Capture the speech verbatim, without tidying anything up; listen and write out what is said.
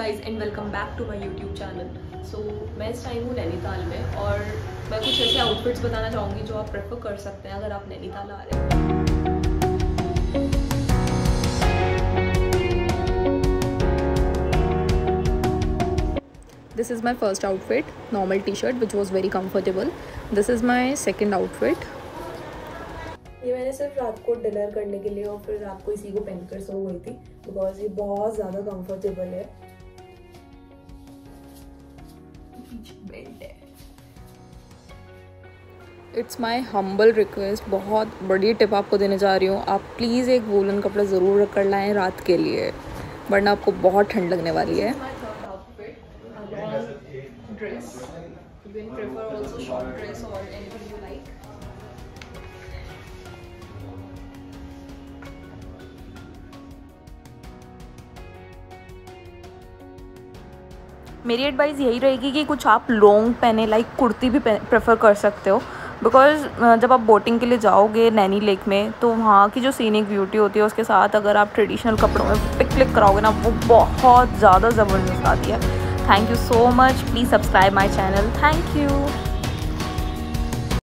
Guys and welcome back to my YouTube channel. So मैं इस time हूँ नैनीताल में और मैं कुछ ऐसे आउटफिट्स बताना चाहूँगी जो आप प्रेफर कर सकते हैं अगर आप नैनीताल आ रहे हैं। This is my first outfit, normal t-shirt which was very comfortable. This is my second outfit. ये मैंने सिर्फ रात को डिनर करने के लिए और फिर रात को इसी को पहनकर सो गई थी बिकॉज ये बहुत ज़्यादा कंफर्टेबल है। बेल्ट है। इट्स माई हम्बल रिक्वेस्ट, बहुत बड़ी टिप आपको देने जा रही हूँ। आप प्लीज़ एक वूलन कपड़ा ज़रूर रख कर लाएँ रात के लिए, वरना आपको बहुत ठंड लगने वाली है। मेरी एडवाइस यही रहेगी कि कुछ आप लॉन्ग पहने, लाइक कुर्ती भी प्रेफर कर सकते हो बिकॉज़ जब आप बोटिंग के लिए जाओगे नैनी लेक में तो वहाँ की जो सीनिक ब्यूटी होती है उसके साथ अगर आप ट्रेडिशनल कपड़ों में पिक क्लिक कराओगे ना, वो बहुत ज़्यादा ज़बरदस्त आती है। Thank you so much, please subscribe my channel. Thank you.